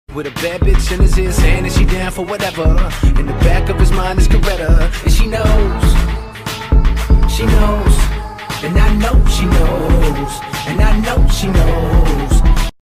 With a bad bitch in his ear saying that she down for whatever. In the back of his mind is Coretta. And she knows, and I know she knows, and I know she knows.